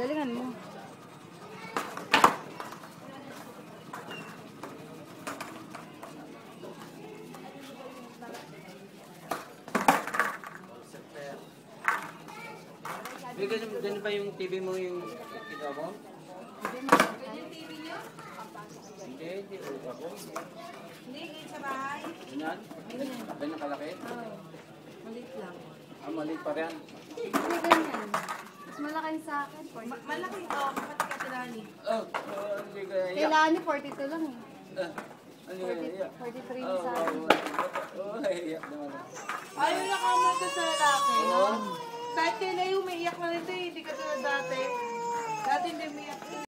Galingan mo. Ganyan ba yung TV mo yung kita mo? Ganyan yung TV niyo? Hindi. Ako. Hindi, ngayon sa bahay. Ganyan? Ganyan kalaki? Oo. Malit lang. Maliit pa rin. Hindi ganyan. Mas malaki sa akin. Malaki ito. Pati ka tinani. Hindi kaya. Kailangan ni 42 lang eh. Hindi kaya. 43 sa akin. Iyak naman. Ayaw na kamata sa lalaki. Kahit kailan yung umiiyak na nito, hindi ka tulad dati. Dati hindi umiiyak.